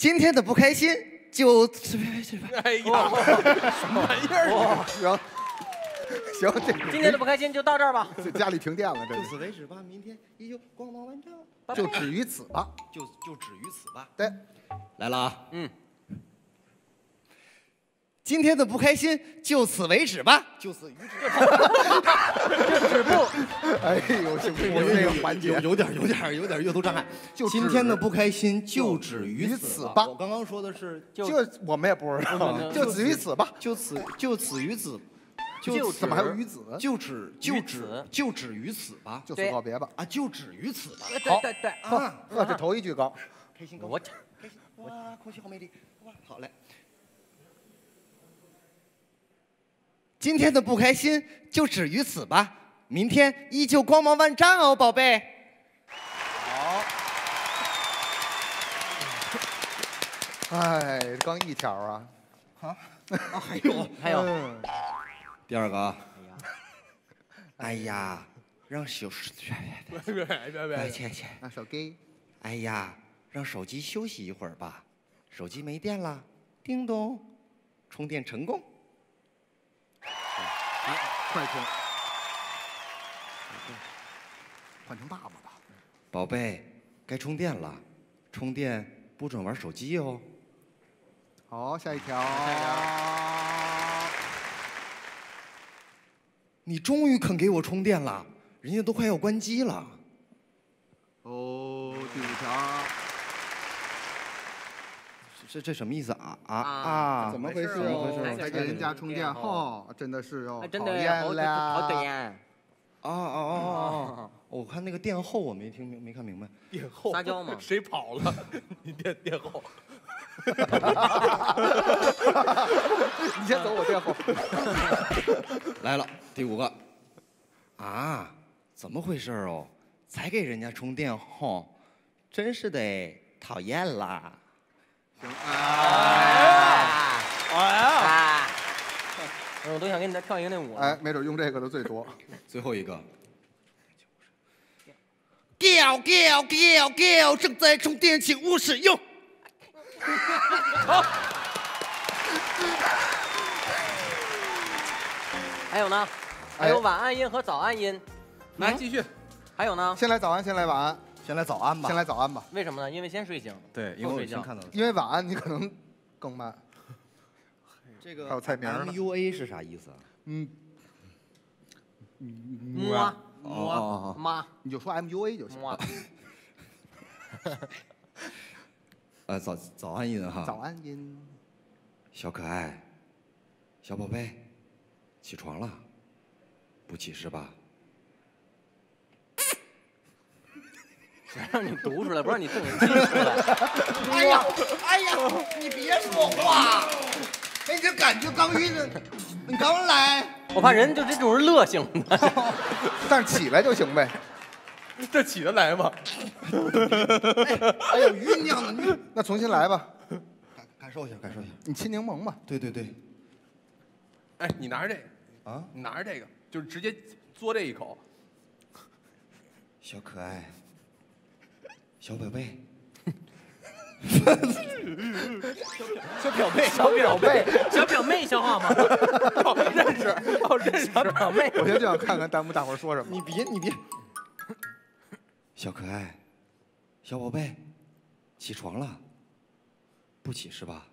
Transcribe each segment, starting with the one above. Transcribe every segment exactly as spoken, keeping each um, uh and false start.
今天的不开心就吃吃饭。 哎呀，什么玩意儿？ 行。 行，这今天的不开心就到这儿吧。 这家里停电了，这就此为止吧，明天依旧光芒万丈。 就止于此吧， 就就止于此吧。 对， 来了啊， 嗯， 今天的不开心就此为止吧，就此于止。 就止步。 哎呦，幸亏我这个环节有有点有点有点阅读障碍。 就今天的不开心就止于于此此吧。 我刚刚说的是就我们也不知道，就止于此吧， 就此就此于此。 就怎么还有于子？ 就止就止就止于此吧， 就此告别吧。 啊，就止于此吧。 对对对啊， 呵，这头一句高， 开心高， 我开心哇，空气好美丽哇，好嘞。今天的不开心就止于此吧，明天依旧光芒万丈哦，宝贝。 好。哎，刚一条啊。啊。 啊，还有还有， 嗯、 第二个啊，哎呀，让手， 别别别别， 切切， 让手机， 哎呀，让手机休息一会儿吧，手机没电了，叮咚，充电成功。 来，快充，换成爸爸吧， 宝贝，该充电了，充电不准玩手机哦。 好，下一条。 你终于肯给我充电了，人家都快要关机了。 哦，第五条。 这这什么意思啊啊啊啊！ 怎么回事？ 怎么回事？ 还给人家充电后，真的是哦， 真的讨厌好了。 好讨厌。 啊啊啊啊！我看那个电后我没听明，没看明白。 电后撒娇吗？ 谁跑了？你电电后。 你先走，我垫后。 来了，第五个。啊，怎么回事哦？才给人家充电后，真是的，讨厌啦。 行， 啊哎呀！ 啊！我都想跟你再跳一个那舞。 哎，没准用这个的最多。 最后一个。叫叫叫叫！正在充电，请勿使用。 好， 还有呢？还有晚安音和早安音。 来继续。 还有呢？ 先来早安，先来晚安， 先来早安吧。 先来早安吧。 为什么呢？因为先睡醒。 对，因为我先看到的。 因为晚安你可能更慢。 这个还有菜名呢 M U A 是啥意思啊？ 嗯。 摸哦哦哦。 妈。 你就说 M U A 就行。 摸。 呃，早早安音哈。 早安音。 小可爱，小宝贝，起床了，不起是吧？ 谁让你读出来，不让你动机出来。 哎呀，哎呀，你别说话，哎，这感觉刚晕的，你刚来。 我怕人就这种是乐性的。 但是起来就行呗。 这起得来吗？ 哎呦，酝酿的你。 那重新来吧。 感感受一下，感受一下。 你亲柠檬吧。 对对对。 哎，你拿着这个啊， 你拿着这个，就是直接嘬这一口。 小可爱，小宝贝， 小表妹， 小表妹，小表妹，消化吗？ 哦，认识，哦，认识。 小表妹， 我现在就想看看弹幕大伙儿说什么。 你别你别。小可爱，小宝贝，起床了，不起是吧？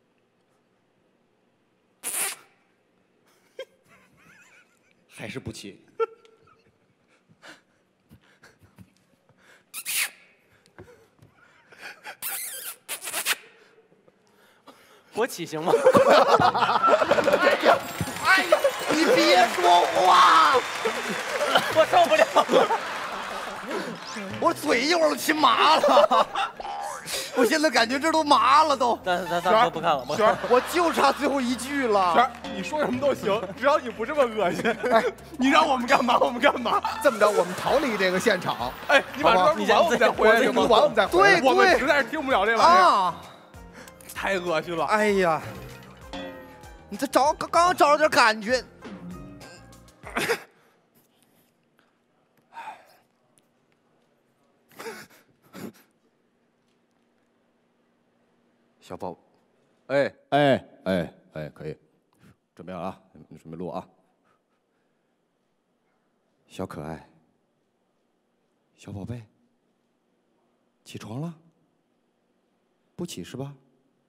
还是不起？ 我起行吗？ 哎呀，哎呀，你别说话， 我受不了了。 我嘴一会儿都亲麻了，我现在感觉这都麻了都。 咱咱咱不看了，不看了。 我就差最后一句了。 璇儿，你说什么都行，只要你不这么恶心。哎，你让我们干嘛，我们干嘛。 这么着，我们逃离这个现场。 哎，你把这录完我们再回来行吗？ 录完我们再回来。 我们实在是听不了这玩意儿， 啊， 太恶心了。 哎呀，你这找刚刚找着点感觉。 小宝，哎哎哎哎，可以，准备好了啊，你准备录啊。小可爱，小宝贝，起床了？不起是吧？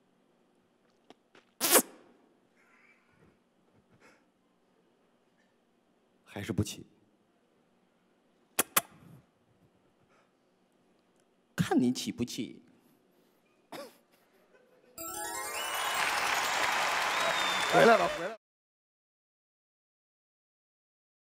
还是不起？看你起不起？ 回来了，回来了。